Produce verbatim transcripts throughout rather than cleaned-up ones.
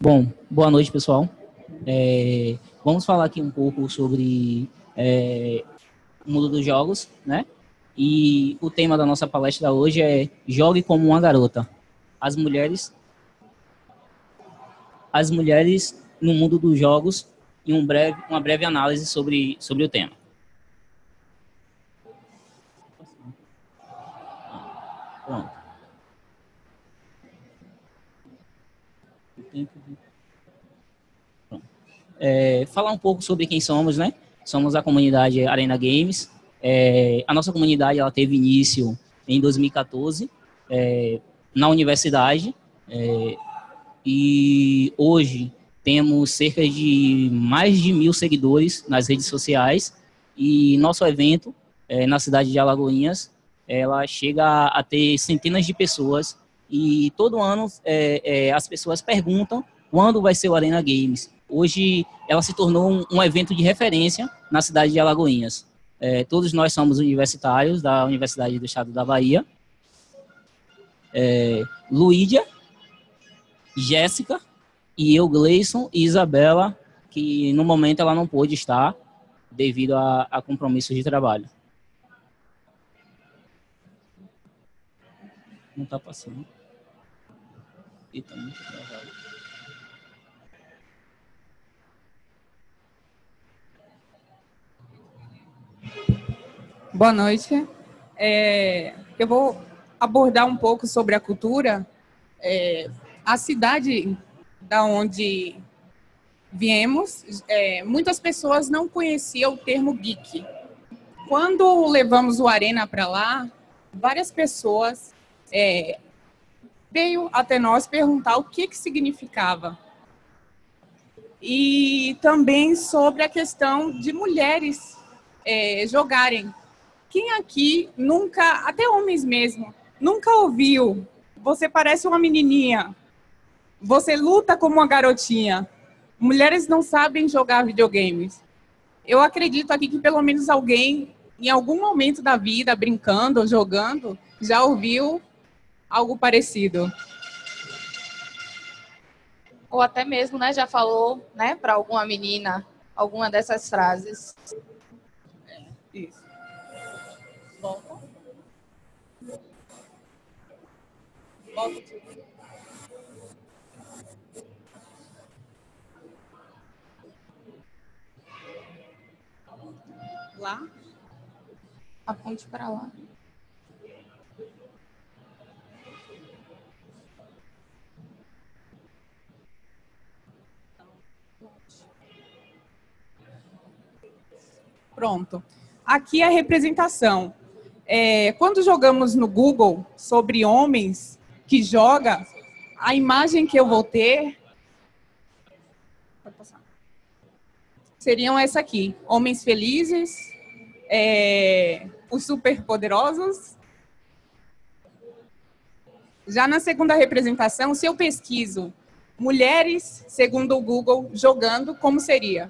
Bom, boa noite, pessoal. É, vamos falar aqui um pouco sobre é, o mundo dos jogos, né? E o tema da nossa palestra hoje é Jogue como uma garota. As mulheres, as mulheres no mundo dos jogos e um breve, uma breve análise sobre, sobre o tema. Pronto. Pronto. É, falar um pouco sobre quem somos, né? Somos a comunidade Arena Games. É, a nossa comunidade ela teve início em dois mil e quatorze, é, na universidade, é, e hoje temos cerca de mais de mil seguidores nas redes sociais, e nosso evento é, na cidade de Alagoinhas, ela chega a ter centenas de pessoas, e todo ano é, é, as pessoas perguntam quando vai ser o Arena Games. Hoje ela se tornou um, um evento de referência na cidade de Alagoinhas. É, todos nós somos universitários da Universidade do Estado da Bahia. É, Luídia, Jéssica e eu, Gleison e Isabela, que no momento ela não pôde estar devido a, a compromissos de trabalho. Não está passando. Eita, muito travado. Boa noite. É, eu vou abordar um pouco sobre a cultura. É, a cidade da onde viemos, é, muitas pessoas não conheciam o termo geek. Quando levamos o Arena para lá, várias pessoas é, veio até nós perguntar o que, que significava. E também sobre a questão de mulheres é, jogarem. Quem aqui nunca, até homens mesmo, nunca ouviu? Você parece uma menininha. Você luta como uma garotinha. Mulheres não sabem jogar videogames. Eu acredito aqui que pelo menos alguém, em algum momento da vida, brincando ou jogando, já ouviu algo parecido. Ou até mesmo, né, já falou, né, para alguma menina, alguma dessas frases. Isso. Volta. Volta. Lá? Aponte para lá. Pronto. Aqui é a representação. É, quando jogamos no Google sobre homens que jogam, a imagem que eu vou ter seriam essa aqui. Homens felizes, é, os superpoderosos. Já na segunda representação, se eu pesquiso mulheres, segundo o Google, jogando, como seria?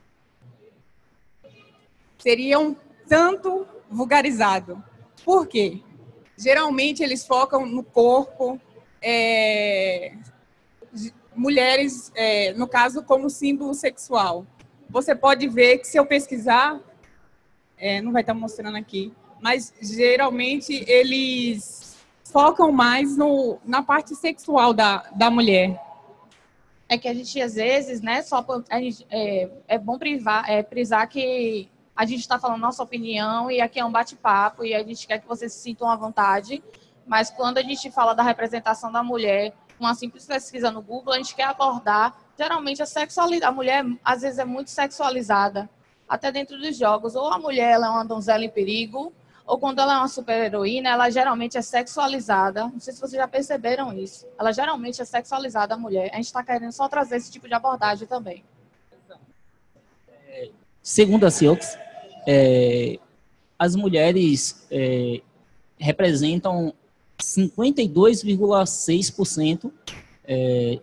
Seria um tanto vulgarizado. Por quê? Geralmente eles focam no corpo, é, mulheres, é, no caso, como símbolo sexual. Você pode ver que se eu pesquisar, é, não vai estar mostrando aqui, mas geralmente eles focam mais no, na parte sexual da, da mulher. É que a gente, às vezes, né, só a gente, é, é bom privar, é, prisar que a gente está falando nossa opinião e aqui é um bate-papo e a gente quer que vocês se sintam à vontade, mas quando a gente fala da representação da mulher, uma simples pesquisa no Google, a gente quer abordar, geralmente, a sexualidade. A mulher, às vezes, é muito sexualizada, até dentro dos jogos. Ou a mulher ela é uma donzela em perigo, ou quando ela é uma super-heroína, ela geralmente é sexualizada. Não sei se vocês já perceberam isso. Ela geralmente é sexualizada, a mulher. A gente está querendo só trazer esse tipo de abordagem também. Segundo a Ciox, é, as mulheres é, representam cinquenta e dois vírgula seis por cento é,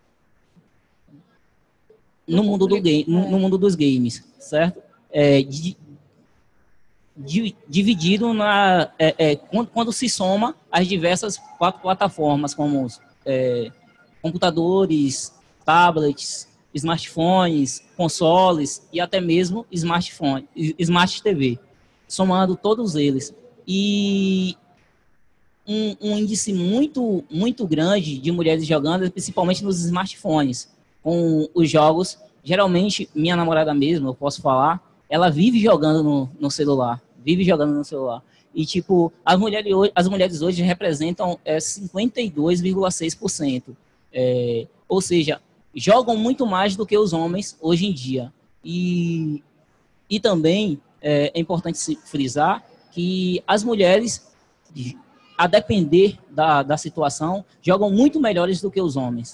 no, mundo do game, no, no mundo dos games, certo? É, di, di, dividido na, é, é, quando, quando se soma as diversas quatro plataformas, como é, computadores, tablets, smartphones, consoles e até mesmo smartphone, Smart T V, somando todos eles. E um, um índice muito, muito grande de mulheres jogando, principalmente nos smartphones, com os jogos. Geralmente, minha namorada mesmo, eu posso falar, ela vive jogando no, no celular, vive jogando no celular. E, tipo, as mulheres hoje, as mulheres hoje representam é, cinquenta e dois vírgula seis por cento. É, ou seja, jogam muito mais do que os homens hoje em dia. E, e também é, é importante se frisar que as mulheres, a depender da, da situação, jogam muito melhores do que os homens.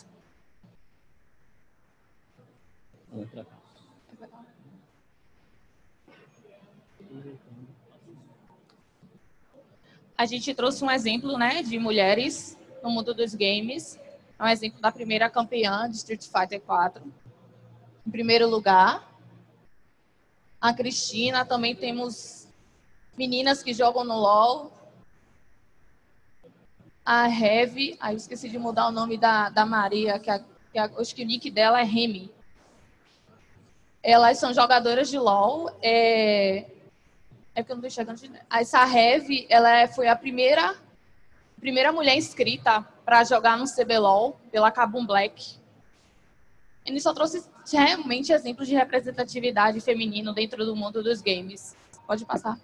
A gente trouxe um exemplo, né, de mulheres no mundo dos games. É um exemplo da primeira campeã de Street Fighter quatro. Em primeiro lugar, a Cristina. Também temos meninas que jogam no LoL. A Heavy. Aí eu esqueci de mudar o nome da, da Maria, que, a, que a, acho que o nick dela é Remy. Elas são jogadoras de LoL. É... É porque eu não estou enxergando de... Essa Heavy, ela foi a primeira, primeira mulher inscrita para jogar no C B LOL pela Kabum Black. Ele só trouxe realmente exemplos de representatividade feminino dentro do mundo dos games. Pode passar.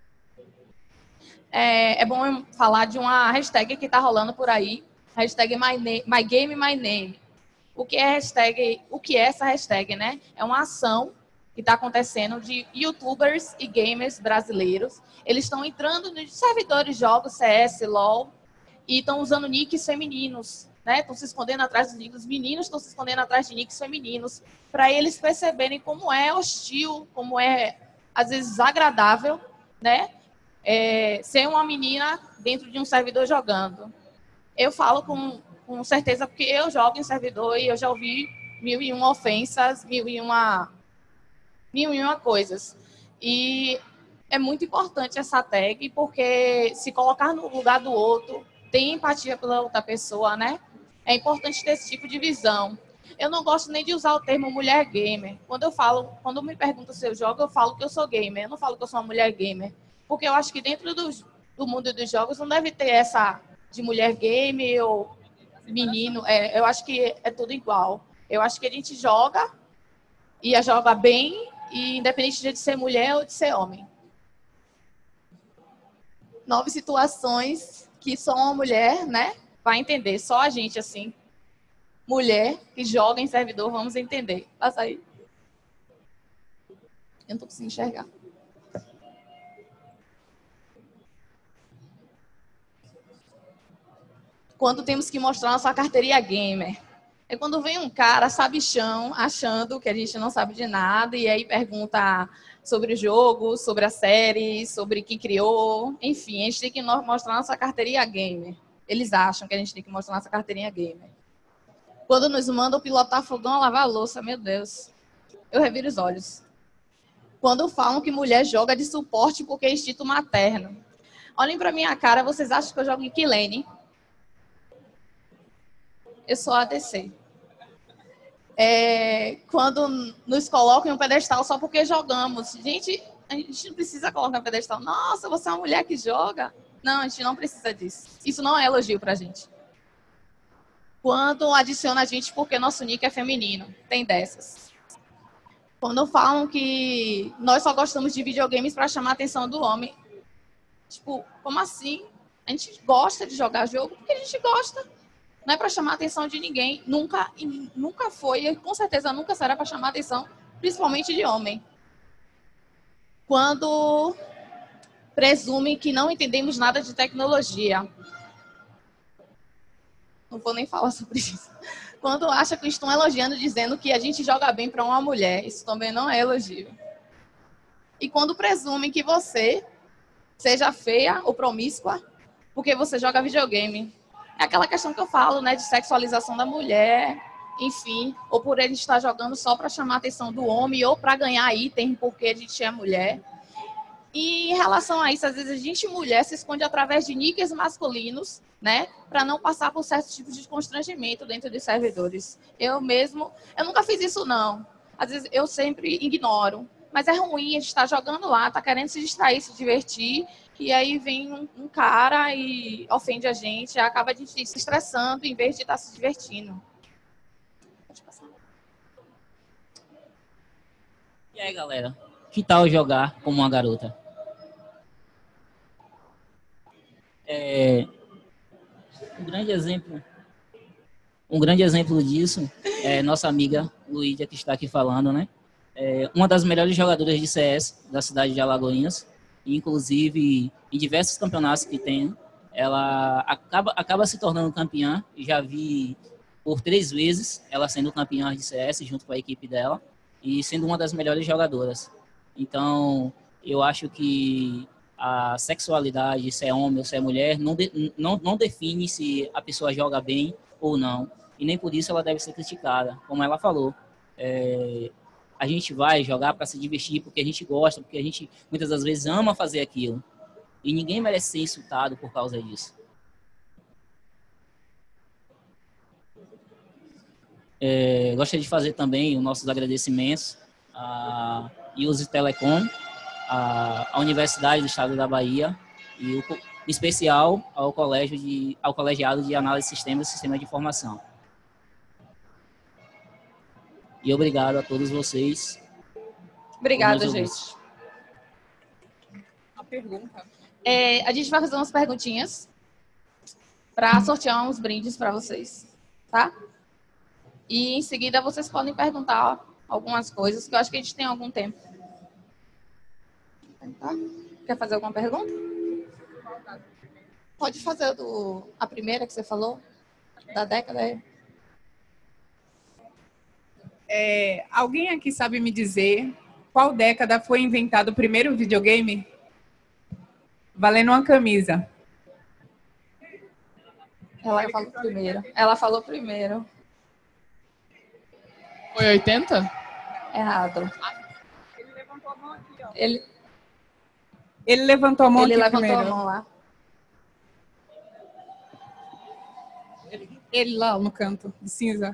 É, é bom falar de uma hashtag que está rolando por aí. Hashtag my, name, my Game, My Name. O que é hashtag? O que é essa hashtag, né? É uma ação que está acontecendo de youtubers e gamers brasileiros. Eles estão entrando nos servidores de jogos, C S, LOL, e estão usando nicks femininos, né? Estão se escondendo atrás dos nicks. Os meninos estão se escondendo atrás de nicks femininos, para eles perceberem como é hostil, como é, às vezes, desagradável, né? É, ser uma menina dentro de um servidor jogando. Eu falo com, com certeza porque eu jogo em servidor e eu já ouvi mil e uma ofensas, mil e uma... mil e uma coisas. E é muito importante essa tag, porque se colocar no lugar do outro, ter empatia pela outra pessoa, né? É importante ter esse tipo de visão. Eu não gosto nem de usar o termo mulher gamer. Quando eu falo, quando me perguntam se eu jogo, eu falo que eu sou gamer. Eu não falo que eu sou uma mulher gamer. Porque eu acho que dentro do, do mundo dos jogos não deve ter essa de mulher gamer ou menino. É, eu acho que é tudo igual. Eu acho que a gente joga e joga bem, e independente de ser mulher ou de ser homem. Nove situações que só uma mulher, né, vai entender. Só a gente, assim, mulher que joga em servidor, vamos entender. Passa aí. Eu não tô conseguindo enxergar. Quando temos que mostrar nossa carteirinha gamer. É quando vem um cara sabichão, achando que a gente não sabe de nada, e aí pergunta sobre o jogo, sobre a série, sobre o que criou. Enfim, a gente tem que mostrar nossa carteirinha gamer. Eles acham que a gente tem que mostrar nossa carteirinha gamer. Quando nos mandam pilotar fogão a lavar a louça, meu Deus, eu reviro os olhos. Quando falam que mulher joga de suporte porque é instinto materno. Olhem pra minha cara, vocês acham que eu jogo em que lane? Eu sou A D C. É, quando nos colocam em um pedestal só porque jogamos. Gente, a gente não precisa colocar um pedestal. Nossa, você é uma mulher que joga. Não, a gente não precisa disso. Isso não é elogio pra gente. Quando adiciona a gente porque nosso nick é feminino. Tem dessas. Quando falam que nós só gostamos de videogames para chamar a atenção do homem. Tipo, como assim? A gente gosta de jogar jogo porque a gente gosta. Não é para chamar a atenção de ninguém. Nunca, nunca foi, e com certeza nunca será para chamar a atenção, principalmente de homem. Quando presumem que não entendemos nada de tecnologia. Não vou nem falar sobre isso. Quando acha que estão elogiando, dizendo que a gente joga bem para uma mulher. Isso também não é elogio. E quando presumem que você seja feia ou promíscua porque você joga videogame. É aquela questão que eu falo, né, de sexualização da mulher, enfim, ou por ele estar jogando só para chamar a atenção do homem ou para ganhar item porque a gente é mulher. E em relação a isso, às vezes a gente, mulher, se esconde através de nicks masculinos né? Para não passar por certos tipos de constrangimento dentro dos servidores. Eu mesmo, eu nunca fiz isso, não. Às vezes eu sempre ignoro. Mas é ruim, a gente está jogando lá, está querendo se distrair, se divertir, e aí vem um, um cara e ofende a gente, acaba a gente se estressando em vez de estar se divertindo. Pode passar. E aí, galera? Que tal jogar como uma garota? É, um grande exemplo, um grande exemplo disso é nossa amiga Luídia, que está aqui falando, né? É uma das melhores jogadoras de C S da cidade de Alagoinhas, e, inclusive em diversos campeonatos que tem, ela acaba, acaba se tornando campeã. Já vi por três vezes ela sendo campeã de C S junto com a equipe dela e sendo uma das melhores jogadoras. Então, eu acho que a sexualidade, se é homem ou se é mulher, não, de, não, não define se a pessoa joga bem ou não. E nem por isso ela deve ser criticada. Como ela falou, é, a gente vai jogar para se divertir, porque a gente gosta, porque a gente muitas das vezes ama fazer aquilo. E ninguém merece ser insultado por causa disso. É, gostaria de fazer também os nossos agradecimentos à Iuse Telecom, à, à Universidade do Estado da Bahia e, o, em especial, ao, colégio de, ao Colegiado de Análise de Sistemas e Sistema de Informação. E obrigado a todos vocês. Obrigada, gente. Uma pergunta. É, a gente vai fazer umas perguntinhas para sortear uns brindes para vocês, tá? E em seguida vocês podem perguntar algumas coisas, que eu acho que a gente tem algum tempo. Tá? Quer fazer alguma pergunta? Pode fazer do, a primeira que você falou, da década aí. É, alguém aqui sabe me dizer qual década foi inventado o primeiro videogame? Valendo uma camisa. Ela falou primeiro. Ela falou primeiro. Foi oitenta? Errado. Ele levantou a mão aqui, ó. Ele, Ele levantou a mão ele aqui levantou primeiro. a mão lá. Ele lá no canto, de cinza.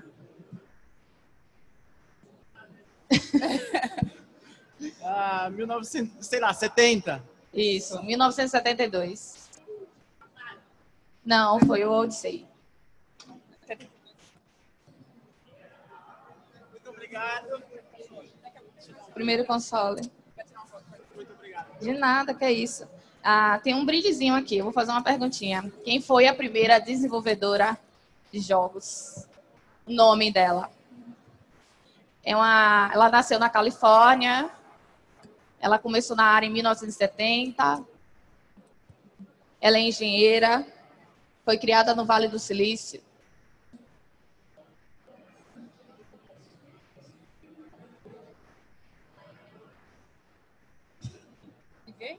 Ah, mil e novecentos, sei lá, setenta. Isso, mil novecentos e setenta e dois. Não, foi o Odyssey. Muito obrigado. Primeiro console. Muito obrigado. De nada, que é isso. Ah, tem um brindezinho aqui, eu vou fazer uma perguntinha. Quem foi a primeira desenvolvedora de jogos? O nome dela. É uma, ela nasceu na Califórnia. Ela começou na área em mil novecentos e setenta. Ela é engenheira. Foi criada no Vale do Silício. Ninguém?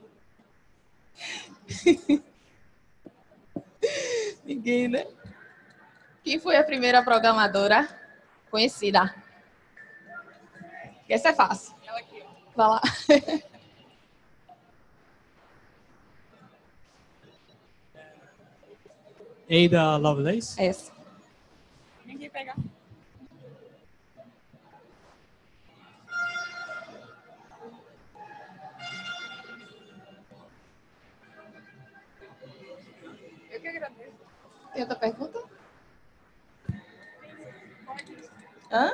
Ninguém, né? Quem foi a primeira programadora conhecida? Essa é fácil. Ela aqui, ó. Vai lá. Ada Lovelace? Essa. Ninguém pega. Eu que agradeço. Tem outra pergunta? Hã?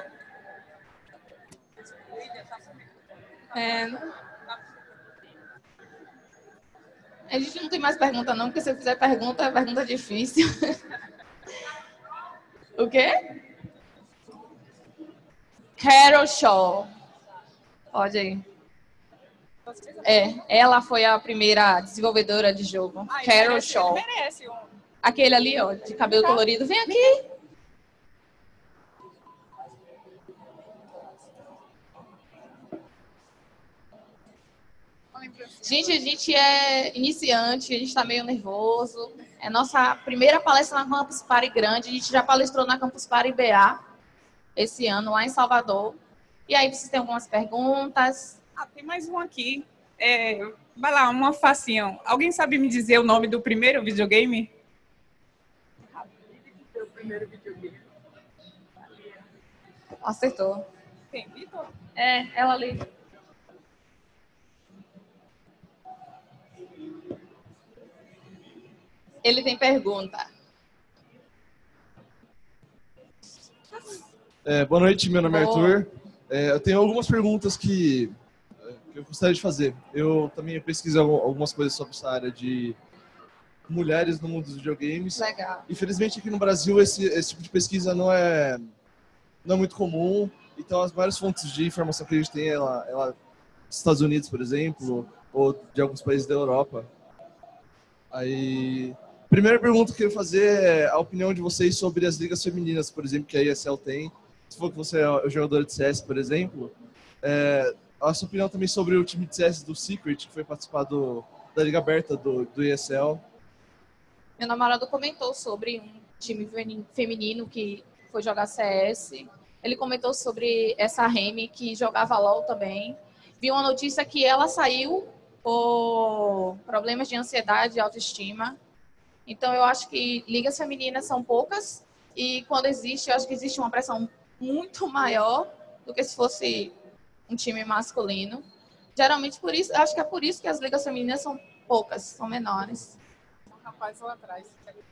É, não. A gente não tem mais pergunta não, porque se eu fizer pergunta, é pergunta difícil. O quê? Carol Shaw. Pode aí. É, ela foi a primeira desenvolvedora de jogo. Ah, ele Carol merece, Shaw. ele merece um. Aquele ali, ó, de cabelo colorido. Vem aqui. Gente, a gente é iniciante, a gente está meio nervoso. É nossa primeira palestra na Campus Party grande. A gente já palestrou na Campus Party B A esse ano, lá em Salvador. E aí, vocês têm algumas perguntas? Ah, tem mais um aqui. É, vai lá, uma facinho. Alguém sabe me dizer o nome do primeiro videogame? primeiro videogame? Acertou. Quem, Vitor? É, ela ali. Ele tem pergunta. É, boa noite, meu nome é Boa. Arthur. É, eu tenho algumas perguntas que, que eu gostaria de fazer. Eu também pesquiso algumas coisas sobre essa área de mulheres no mundo dos videogames. Legal. Infelizmente, aqui no Brasil, esse, esse tipo de pesquisa não é, não é muito comum. Então, as maiores fontes de informação que a gente tem é lá, é lá dos Estados Unidos, por exemplo, ou de alguns países da Europa. Aí, primeira pergunta que eu queria fazer é a opinião de vocês sobre as ligas femininas, por exemplo, que a E S L tem. Se for que você é o jogador de C S, por exemplo, é, a sua opinião também sobre o time de C S do Secret, que foi participar do, da Liga Aberta do, do E S L. Meu namorado comentou sobre um time feminino que foi jogar C S. Ele comentou sobre essa Remy que jogava LOL também. Vi uma notícia que ela saiu por problemas de ansiedade e autoestima. Então, eu acho que ligas femininas são poucas e quando existe, eu acho que existe uma pressão muito maior do que se fosse um time masculino. Geralmente, por isso, acho que é por isso que as ligas femininas são poucas, são menores. Um rapaz lá atrás.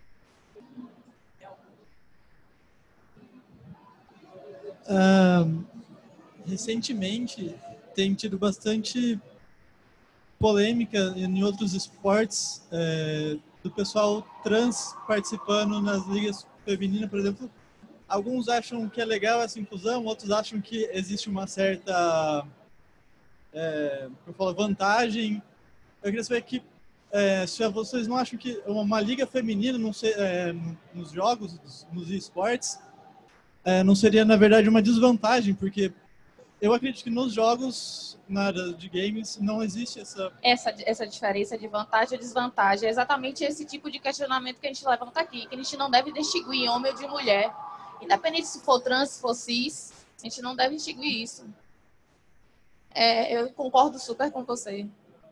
Um, recentemente tem tido bastante polêmica em outros esportes é, do pessoal trans participando nas ligas femininas, por exemplo. Alguns acham que é legal essa inclusão, outros acham que existe uma certa é, eu falo, vantagem. Eu queria saber que é, se vocês não acham que uma liga feminina não ser, é, nos jogos, nos esportes, é, não seria, na verdade, uma desvantagem, porque eu acredito que nos jogos, na área de games, não existe essa... Essa, essa diferença de vantagem e desvantagem. É exatamente esse tipo de questionamento que a gente levanta aqui, que a gente não deve distinguir homem ou de mulher. Independente se for trans, se for cis, a gente não deve distinguir isso. É, eu concordo super com você.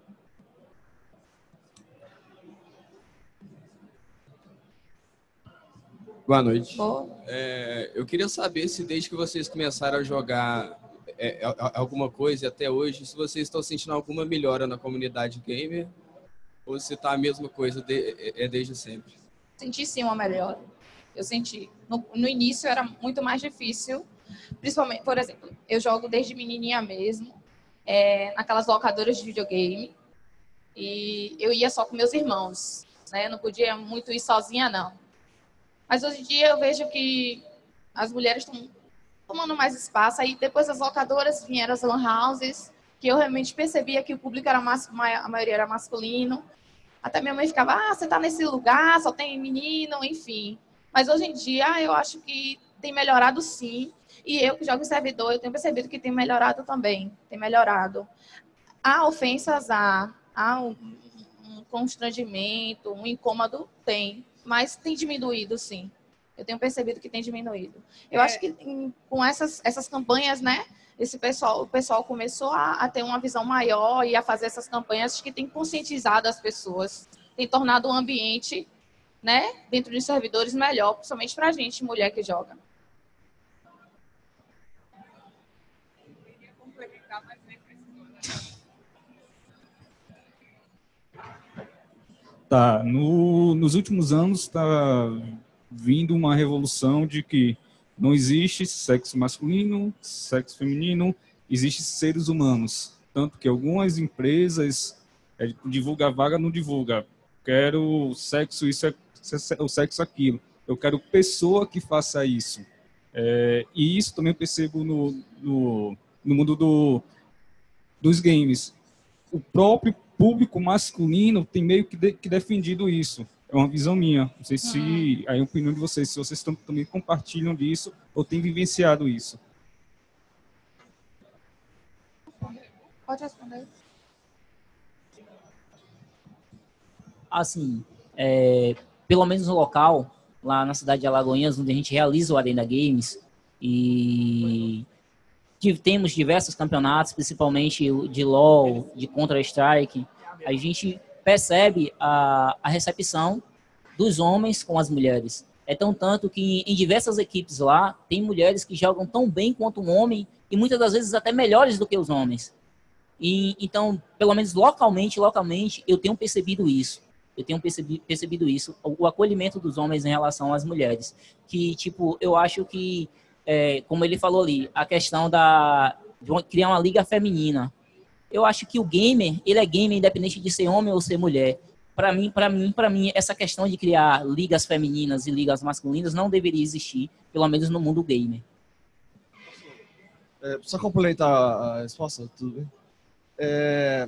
Boa noite. Boa. É, eu queria saber se desde que vocês começaram a jogar é, alguma coisa e até hoje, se vocês estão sentindo alguma melhora na comunidade gamer ou se está a mesma coisa de, é desde sempre. Senti sim uma melhora. Eu senti. No, no início era muito mais difícil, principalmente, por exemplo, eu jogo desde menininha mesmo, é, naquelas locadoras de videogame, e eu ia só com meus irmãos, né? Eu não podia muito ir sozinha, não. Mas hoje em dia eu vejo que as mulheres estão tomando mais espaço. Aí depois das locadoras vieram as lan houses, que eu realmente percebia que o público era mas, a maioria era masculino. Até minha mãe ficava, ah, você tá nesse lugar, só tem menino, enfim. Mas hoje em dia eu acho que tem melhorado sim. E eu que jogo em servidor, eu tenho percebido que tem melhorado também. Tem melhorado. Há ofensas, há, há um, um constrangimento, um incômodo, tem. Mas tem diminuído, sim. Eu tenho percebido que tem diminuído. Eu é. acho que em, com essas, essas campanhas, né? Esse pessoal, o pessoal começou a, a ter uma visão maior e a fazer essas campanhas que tem conscientizado as pessoas, tem tornado o ambiente, né, dentro dos servidores melhor, principalmente para a gente, mulher que joga. Eu queria complementar, mas nem precisou, né? Tá, no, nos últimos anos está vindo uma revolução de que não existe sexo masculino, sexo feminino, existem seres humanos. Tanto que algumas empresas é, divulgam vaga, não divulga. Quero sexo, isso é o sexo aquilo. Eu quero pessoa que faça isso. É, e isso também eu percebo no, no, no mundo do, dos games. O próprio público masculino tem meio que, de, que defendido isso. É uma visão minha. Não sei se uhum. aí a opinião de vocês, se vocês estão, também compartilham disso ou têm vivenciado isso. Pode responder. Assim, é, pelo menos no local, lá na cidade de Alagoinhas, onde a gente realiza o Arena Games, e temos diversos campeonatos, principalmente de LoL, de Counter-Strike, a gente percebe a, a recepção dos homens com as mulheres. É tão tanto que em diversas equipes lá, tem mulheres que jogam tão bem quanto um homem e muitas das vezes até melhores do que os homens. E, então, pelo menos localmente, localmente, eu tenho percebido isso. Eu tenho percebido, percebido isso, o, o acolhimento dos homens em relação às mulheres. Que, tipo, eu acho que, é, como ele falou ali, a questão da, de criar uma liga feminina. Eu acho que o gamer, ele é gamer independente de ser homem ou ser mulher. Para mim, para mim, para mim, essa questão de criar ligas femininas e ligas masculinas não deveria existir, pelo menos no mundo gamer. É, só complementar a resposta, tudo bem? É,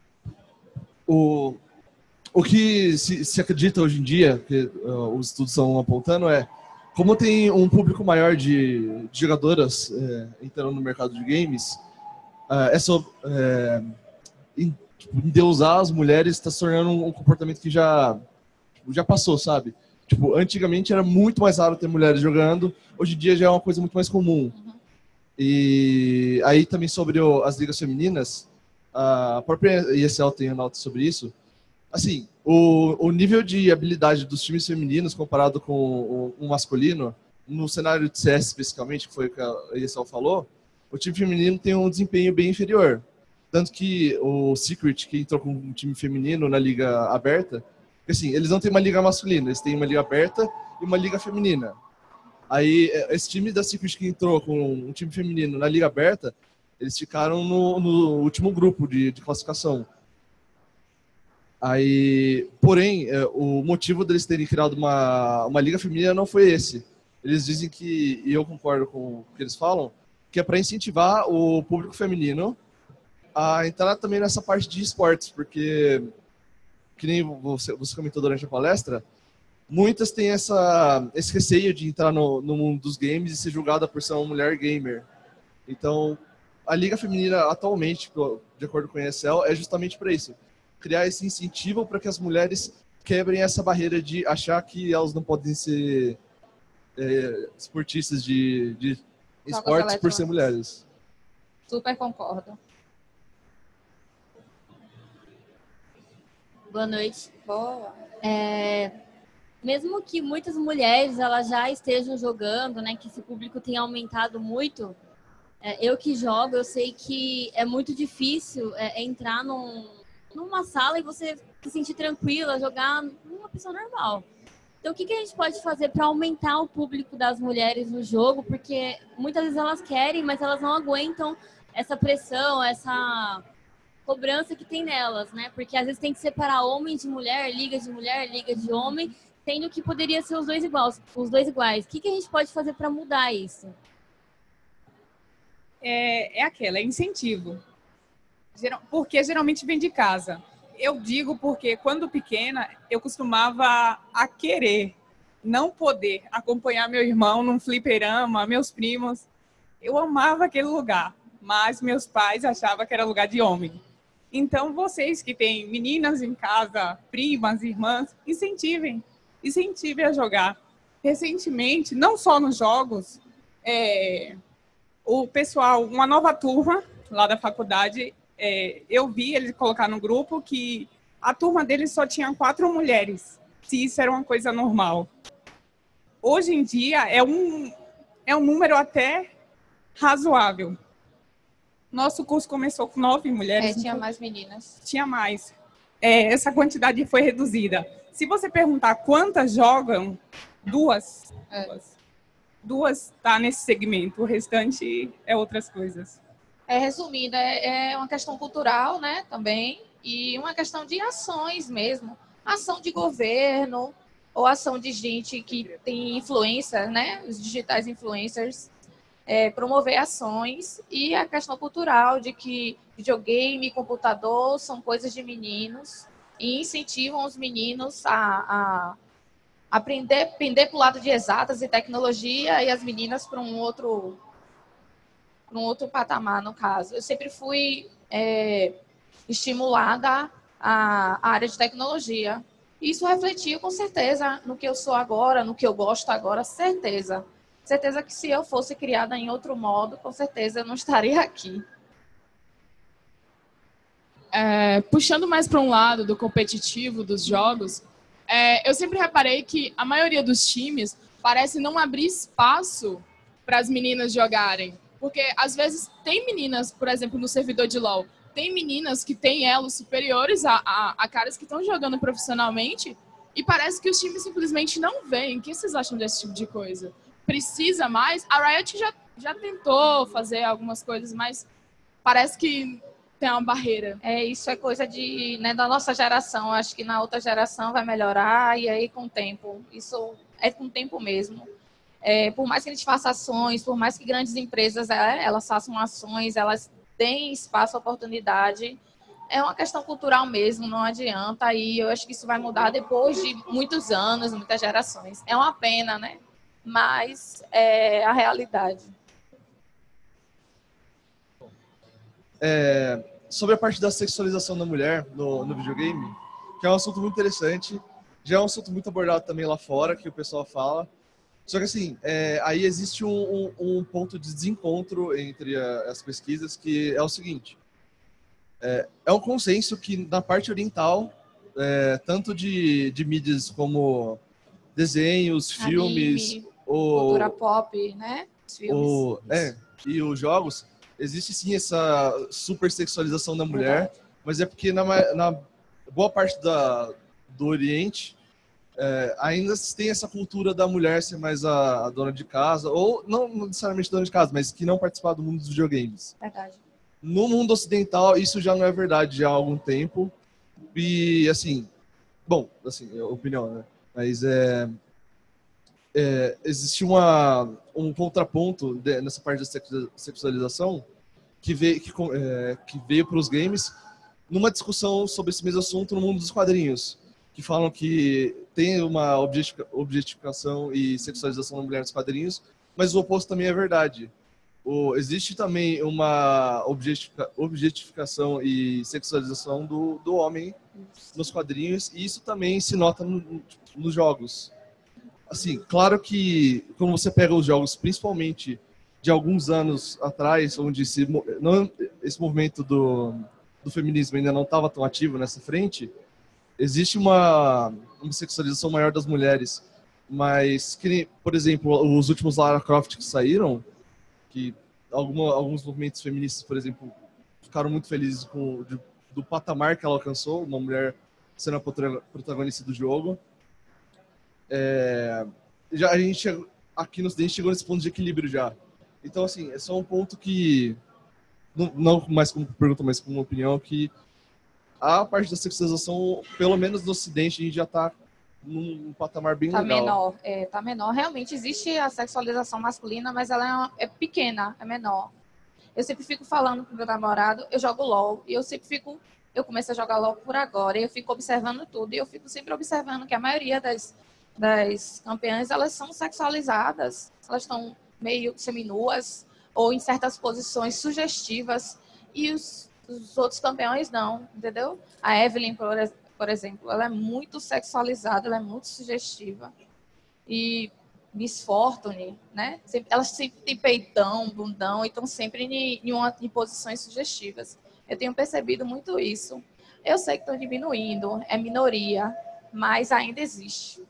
o, o que se, se acredita hoje em dia, que uh, os estudos estão apontando, é como tem um público maior de, de jogadoras é, entrando no mercado de games, uh, essa é, em, tipo, endeusar as mulheres está se tornando um, um comportamento que já, tipo, já passou, sabe? Tipo, antigamente era muito mais raro ter mulheres jogando, hoje em dia já é uma coisa muito mais comum. Uhum. E aí também sobre o, as ligas femininas, a própria E S L tem uma nota sobre isso. Assim, o, o nível de habilidade dos times femininos comparado com o, o masculino, no cenário de C S especificamente, que foi o que a E S L falou, o time feminino tem um desempenho bem inferior. Tanto que o Secret, que entrou com um time feminino na liga aberta, assim, eles não têm uma liga masculina, eles têm uma liga aberta e uma liga feminina. Aí, esse time da Secret que entrou com um time feminino na liga aberta, eles ficaram no, no último grupo de, de classificação. Aí, porém, é, o motivo deles terem criado uma, uma liga feminina não foi esse. Eles dizem que, e eu concordo com o que eles falam, que é para incentivar o público feminino a entrar também nessa parte de esportes, porque, que nem você, você comentou durante a palestra, muitas têm essa, esse receio de entrar no, no mundo dos games e ser julgada por ser uma mulher gamer. Então, a liga feminina atualmente, de acordo com a E S L, é justamente para isso. Criar esse incentivo para que as mulheres quebrem essa barreira de achar que elas não podem ser é, esportistas de, de esportes por ser mulheres. Super concordo. Boa noite. Boa. É, mesmo que muitas mulheres elas já estejam jogando, né, que esse público tenha aumentado muito, é, eu que jogo, eu sei que é muito difícil é, entrar num, numa sala e você se sentir tranquila, jogar uma pessoa normal. Então, o que, que a gente pode fazer para aumentar o público das mulheres no jogo? Porque muitas vezes elas querem, mas elas não aguentam essa pressão, essa cobrança que tem nelas, né? Porque às vezes tem que separar homem de mulher, liga de mulher, liga de homem, sendo que poderia ser os dois iguais. Os dois iguais. O que, que a gente pode fazer para mudar isso? É, é aquela, é incentivo. Geral, porque geralmente vem de casa. Eu digo porque quando pequena eu costumava a querer, não poder acompanhar meu irmão num fliperama, meus primos. Eu amava aquele lugar, mas meus pais achavam que era lugar de homem. Então, vocês que têm meninas em casa, primas, irmãs, incentivem, incentivem a jogar. Recentemente, não só nos jogos, é, o pessoal, uma nova turma lá da faculdade, é, eu vi eles colocar no grupo que a turma deles só tinha quatro mulheres, se isso era uma coisa normal. Hoje em dia, é um, é um número até razoável. Nosso curso começou com nove mulheres. É, tinha mais meninas. Tinha mais. É, essa quantidade foi reduzida. Se você perguntar quantas jogam, duas. É. Duas. Duas tá nesse segmento, o restante é outras coisas. É, resumindo, é, é uma questão cultural, né, também, e uma questão de ações mesmo. Ação de governo, ou ação de gente que tem influência, né, os digitais influencers, É, promover ações, e a questão cultural de que videogame e computador são coisas de meninos e incentivam os meninos a, a aprender, aprender para o lado de exatas e tecnologia e as meninas para um outro, para um outro patamar, no caso. Eu sempre fui é, estimulada a, a área de tecnologia. Isso refletiu com certeza no que eu sou agora, no que eu gosto agora, certeza. Certeza que se eu fosse criada em outro modo, com certeza eu não estaria aqui. É, puxando mais para um lado do competitivo dos jogos, é, eu sempre reparei que a maioria dos times parece não abrir espaço para as meninas jogarem. Porque, às vezes, tem meninas, por exemplo, no servidor de LoL, tem meninas que têm elos superiores a, a, a caras que estão jogando profissionalmente e parece que os times simplesmente não veem. O que vocês acham desse tipo de coisa? Precisa mais? A Riot já, já tentou fazer algumas coisas, mas parece que tem uma barreira. É, isso é coisa de, né, da nossa geração. Acho que na outra geração vai melhorar e aí com o tempo. Isso é com o tempo mesmo. É, por mais que a gente faça ações, por mais que grandes empresas é, elas façam ações, elas deem espaço, oportunidade, é uma questão cultural mesmo, não adianta. E eu acho que isso vai mudar depois de muitos anos, muitas gerações. É uma pena, né? Mas é a realidade. É, sobre a parte da sexualização da mulher no, no videogame, que é um assunto muito interessante, já é um assunto muito abordado também lá fora, que o pessoal fala. Só que assim, é, aí existe um, um, um ponto de desencontro entre a, as pesquisas, que é o seguinte. É, é um consenso que na parte oriental, é, tanto de, de mídias como desenhos, filmes, Anime, ou, cultura pop, né? Os filmes. o, é, e os jogos, existe sim essa supersexualização da mulher, Verdade. mas é porque na, ma- na boa parte da, do Oriente é, ainda se tem essa cultura da mulher ser mais a, a dona de casa, ou não necessariamente dona de casa, mas que não participar do mundo dos videogames. Verdade. No mundo ocidental, isso já não é verdade já há algum tempo. E, assim, bom, assim, é opinião, né? Mas é, é, existe uma, um contraponto de- nessa parte da sexu- sexualização que veio, que, com- é, que veio para os games numa discussão sobre esse mesmo assunto no mundo dos quadrinhos, que falam que tem uma objetifica- objetificação e sexualização da mulher nos quadrinhos, mas o oposto também é verdade. O, existe também uma objetifica- objetificação e sexualização do, do homem nos quadrinhos, e isso também se nota no- no- nos jogos. Assim, claro que quando você pega os jogos, principalmente de alguns anos atrás, onde esse, mo- não, esse movimento do, do feminismo ainda não estava tão ativo nessa frente, existe uma, uma sexualização maior das mulheres. Mas, que nem, por exemplo, os últimos Lara Croft que saíram, que alguma, alguns movimentos feministas, por exemplo, ficaram muito felizes com de, do patamar que ela alcançou, uma mulher sendo a protra- protagonista do jogo. É, já a gente chegou- aqui no Ocidente chegou nesse ponto de equilíbrio já. Então, assim, é só um ponto que, não, não mais como pergunta, mas como opinião, que a parte da sexualização, pelo menos no Ocidente, a gente já está num patamar bem Tá legal. menor, é, tá menor. Realmente existe a sexualização masculina, mas ela é, uma- é pequena, é menor. Eu sempre fico falando com meu namorado, eu jogo LOL, e eu sempre fico, eu comecei a jogar LOL por agora, e eu fico observando tudo, e eu fico sempre observando que a maioria das, das campeãs, elas são sexualizadas, elas estão meio seminuas, ou em certas posições sugestivas, e os, os outros campeões não, entendeu? A Evelyn, por, ex- por exemplo, ela é muito sexualizada, ela é muito sugestiva. E Miss Fortune, né? Sempre- Elas sempre têm peitão, bundão, e estão sempre em, em, uma- em posições sugestivas. Eu tenho percebido muito isso. Eu sei que estão diminuindo, é minoria, mas ainda existe.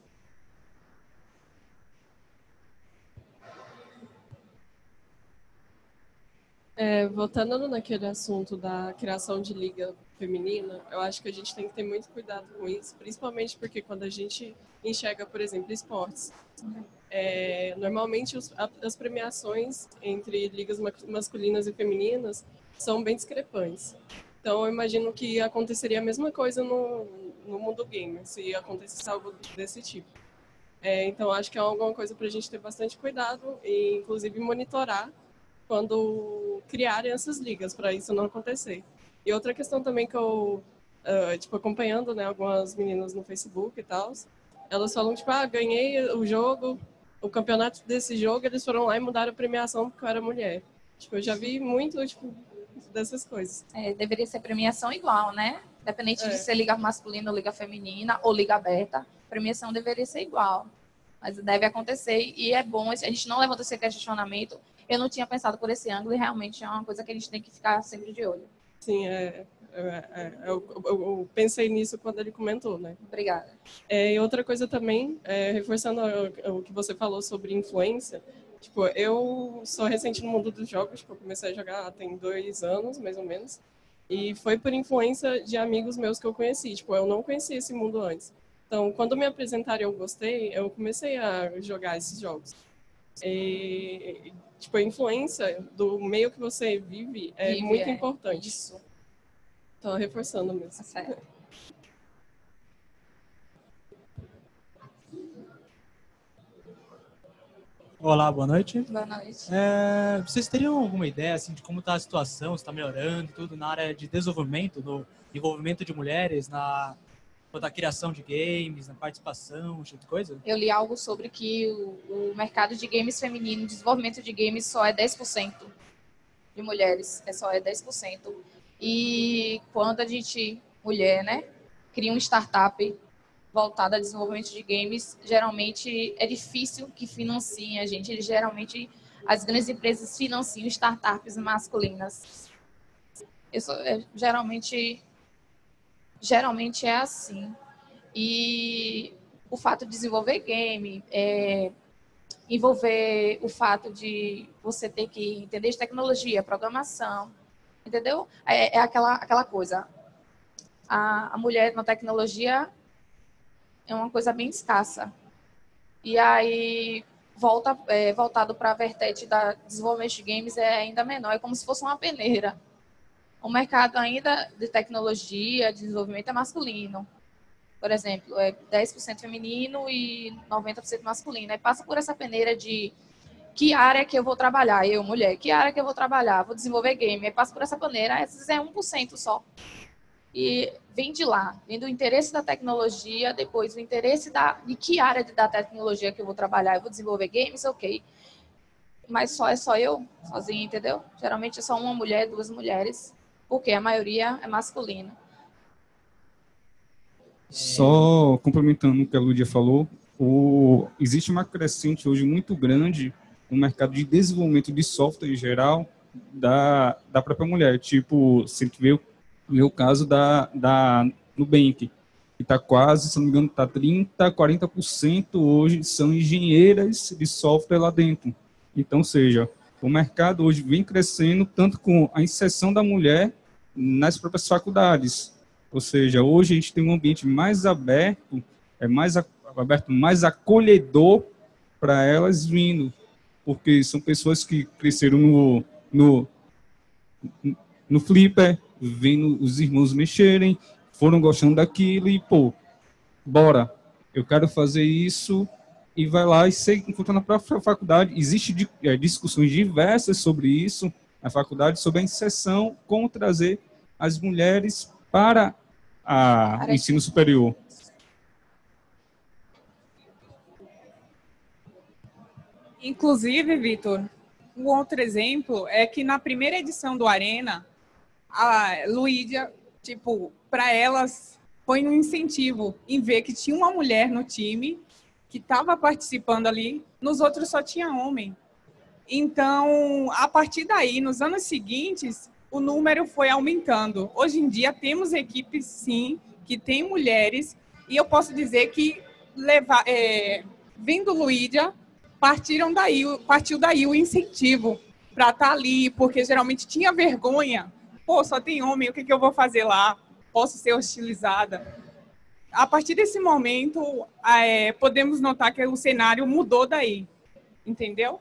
É, voltando naquele assunto da criação de liga feminina, eu acho que a gente tem que ter muito cuidado com isso, principalmente porque quando a gente enxerga, por exemplo, esportes, é, normalmente os- a- as premiações entre ligas ma- masculinas e femininas são bem discrepantes. Então, eu imagino que aconteceria a mesma coisa no, no mundo gamer, se acontecesse algo desse tipo. É, então, acho que é alguma coisa para a gente ter bastante cuidado e, inclusive, monitorar quando criarem essas ligas, para isso não acontecer. E outra questão também que eu, uh, tipo, acompanhando, né, algumas meninas no Facebook e tal, elas falam, tipo, ah, ganhei o jogo, o campeonato desse jogo, eles foram lá e mudaram a premiação porque eu era mulher. Tipo, eu já vi muito, tipo, dessas coisas. É, deveria ser premiação igual, né? Independente É. de ser liga masculina ou liga feminina ou liga aberta, premiação deveria ser igual. Mas deve acontecer e é bom. A gente não levanta esse questionamento. Eu não tinha pensado por esse ângulo e realmente é uma coisa que a gente tem que ficar sempre de olho. Sim, é, é, é, eu, eu, eu pensei nisso quando ele comentou, né? Obrigada. É, e outra coisa também, é, reforçando o, o que você falou sobre influência, tipo, eu sou recente no mundo dos jogos, tipo, eu comecei a jogar tem dois anos, mais ou menos, e foi por influência de amigos meus que eu conheci, tipo, eu não conhecia esse mundo antes. Então, quando me apresentaram e eu gostei, eu comecei a jogar esses jogos. E, tipo, a influência do meio que você vive é Vive, muito é, importante. Isso. Tô reforçando mesmo. Tá certo. Olá, boa noite. Boa noite. É, vocês teriam alguma ideia assim, de como está a situação, se está melhorando e tudo na área de desenvolvimento, no envolvimento de mulheres, na, na criação de games, na participação, esse tipo de coisa? Eu li algo sobre que o, o mercado de games feminino, desenvolvimento de games só é dez por cento de mulheres, é só é dez por cento. E quando a gente, mulher, né, cria uma startup voltada a desenvolvimento de games, geralmente é difícil que financiem a gente. Eles, geralmente, as grandes empresas financiam startups masculinas. Isso é, geralmente, geralmente é assim. E o fato de desenvolver game, é, envolver o fato de você ter que entender de tecnologia, programação, entendeu? É, é aquela, aquela coisa. A, a mulher na tecnologia é uma coisa bem escassa. E aí, volta, é, voltado para a vertente da desenvolvimento de games é ainda menor. É como se fosse uma peneira. O mercado ainda de tecnologia, de desenvolvimento é masculino. Por exemplo, é dez por cento feminino e noventa por cento masculino. Aí passa por essa peneira de que área que eu vou trabalhar, eu, mulher, que área que eu vou trabalhar, vou desenvolver game. Aí passa por essa peneira, essas é um por cento só. E vem de lá, vem do interesse da tecnologia, depois o interesse da, de que área da tecnologia que eu vou trabalhar. Eu vou desenvolver games, ok. Mas só é só eu, sozinha, entendeu? Geralmente é só uma mulher, duas mulheres, porque a maioria é masculina. Só complementando o que a Lúdia falou, o, existe uma crescente hoje muito grande no mercado de desenvolvimento de software em geral da, da própria mulher. Tipo, se tu vê, vê o caso da, da Nubank, que está quase, se não me engano, está trinta, quarenta por cento hoje são engenheiras de software lá dentro. Então, ou seja, o mercado hoje vem crescendo tanto com a inserção da mulher nas próprias faculdades. Ou seja, hoje a gente tem um ambiente mais aberto, é mais aberto, mais acolhedor para elas vindo, porque são pessoas que cresceram no, no, no Flipper, vendo os irmãos mexerem, foram gostando daquilo e, pô, bora, eu quero fazer isso, e vai lá e se encontra na própria faculdade. Existem é, discussões diversas sobre isso na faculdade, sobre a inserção, como trazer as mulheres para a, o ensino superior. Inclusive, Vitor, um outro exemplo é que na primeira edição do Arena, a Luídia, tipo, para elas foi um incentivo em ver que tinha uma mulher no time que estava participando ali, nos outros só tinha homem. Então, a partir daí, nos anos seguintes, o número foi aumentando. Hoje em dia, temos equipes, sim, que tem mulheres, e eu posso dizer que, levar, é, vendo Luídia, partiram daí, partiu daí o incentivo para estar ali, porque geralmente tinha vergonha. Pô, só tem homem, o que, que eu vou fazer lá? Posso ser hostilizada. A partir desse momento, é, podemos notar que o cenário mudou daí, entendeu?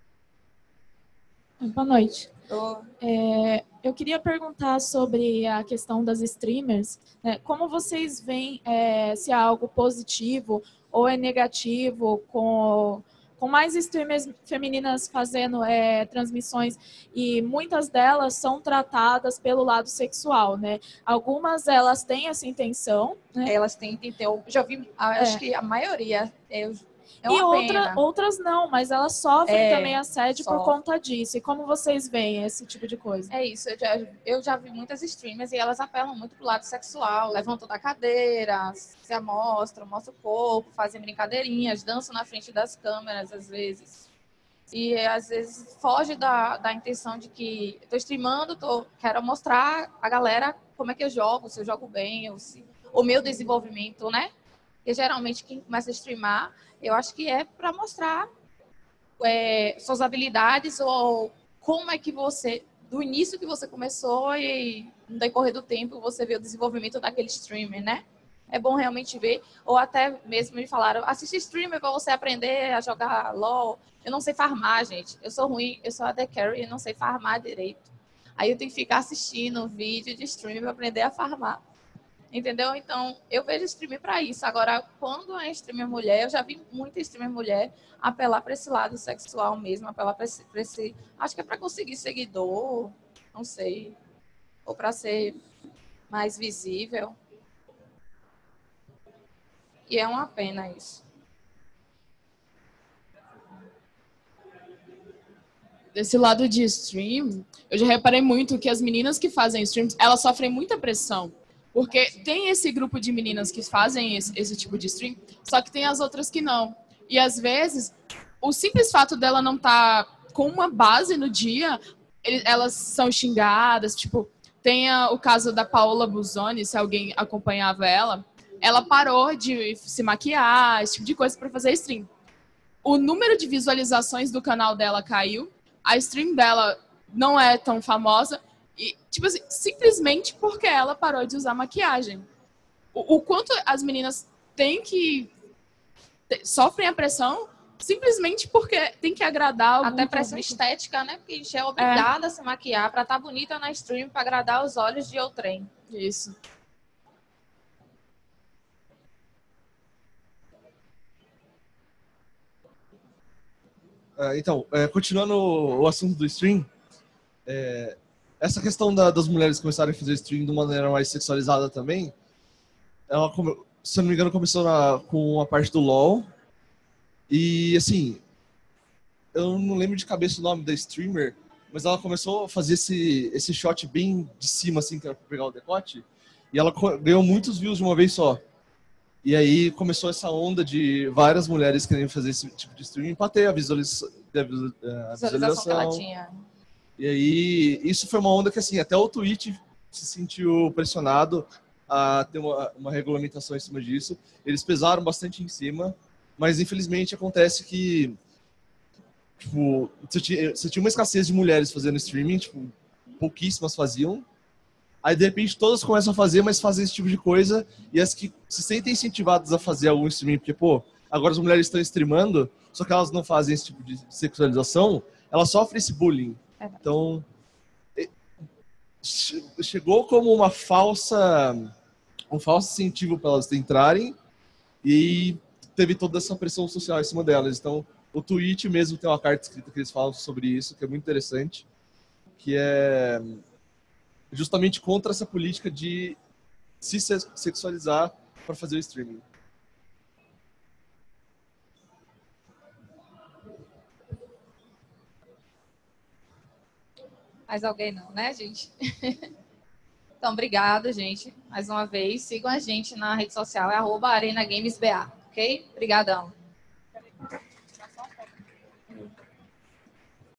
Boa noite. É, eu queria perguntar sobre a questão das streamers, né? Como vocês veem é, se é algo positivo ou é negativo com, com mais streamers femininas fazendo é, transmissões e muitas delas são tratadas pelo lado sexual, né? Algumas elas têm essa intenção, né? Elas têm, então, já vi, acho É. que a maioria é, é e uma outra, pena. outras não, mas elas sofrem É, também assédio por sofrem. conta disso. E como vocês veem esse tipo de coisa? É isso, eu já, eu já vi muitas streamers e elas apelam muito pro lado sexual, levantam da cadeira, se amostram, mostram o corpo, fazem brincadeirinhas, dançam na frente das câmeras às vezes. E às vezes foge da, da intenção de que estou streamando, tô, quero mostrar a galera como é que eu jogo, se eu jogo bem, ou se, o meu desenvolvimento, né? Porque geralmente quem começa a streamar, eu acho que é para mostrar é, suas habilidades ou como é que você, do início que você começou e no decorrer do tempo você vê o desenvolvimento daquele streamer, né? É bom realmente ver, ou até mesmo me falaram, assiste streamer para você aprender a jogar LOL. Eu não sei farmar, gente. Eu sou ruim, eu sou a D Carry e não sei farmar direito. Aí eu tenho que ficar assistindo vídeo de streamer para aprender a farmar. Entendeu? Então, eu vejo streamer para isso. Agora, quando é streamer mulher, eu já vi muita streamer mulher apelar para esse lado sexual mesmo, apelar para esse, pra esse... Acho que é para conseguir seguidor, não sei. Ou para ser mais visível. E é uma pena isso. Desse lado de stream, eu já reparei muito que as meninas que fazem streams, elas sofrem muita pressão. Porque tem esse grupo de meninas que fazem esse, esse tipo de stream, só que tem as outras que não. E às vezes, o simples fato dela não estar com uma base no dia, ele, elas são xingadas. Tipo, tem a, o caso da Paola Buzoni, se alguém acompanhava ela, ela parou de se maquiar, esse tipo de coisa para fazer stream. O número de visualizações do canal dela caiu, a stream dela não é tão famosa, e, tipo assim, simplesmente porque ela parou de usar maquiagem. O, o quanto as meninas têm que... sofrem a pressão simplesmente porque tem que agradar algum Até pressão público. Estética, né? Porque a gente é obrigada é. a se maquiar para estar bonita na stream, para agradar os olhos de outrem. Isso. É, então, é, continuando o assunto do stream, é, essa questão da, das mulheres começarem a fazer stream de uma maneira mais sexualizada também, ela, se eu não me engano, começou na, com a parte do LoL. E, assim, eu não lembro de cabeça o nome da streamer, mas ela começou a fazer esse, esse shot bem de cima, assim, que era pra pegar o decote, e ela ganhou muitos views de uma vez só. E aí começou essa onda de várias mulheres querendo fazer esse tipo de streaming para ter a, visualiza a visualização. visualização que ela tinha. E aí, isso foi uma onda que, assim, até o Twitch se sentiu pressionado a ter uma, uma regulamentação em cima disso. Eles pesaram bastante em cima, mas infelizmente acontece que, tipo, você tinha, você tinha uma escassez de mulheres fazendo streaming, tipo, pouquíssimas faziam. Aí, de repente, todas começam a fazer, mas fazem esse tipo de coisa. E as que se sentem incentivadas a fazer algum streaming, porque, pô, agora as mulheres estão streamando, só que elas não fazem esse tipo de sexualização, elas sofrem esse bullying. É. Então, chegou como uma falsa, um falso incentivo para elas entrarem e teve toda essa pressão social em cima delas. Então, o Twitch mesmo tem uma carta escrita que eles falam sobre isso, que é muito interessante, que é justamente contra essa política de se sexualizar para fazer o streaming. Mais alguém não, né, gente? Então, obrigada, gente. Mais uma vez, sigam a gente na rede social, é arroba Arena Games B A, ok? Obrigadão.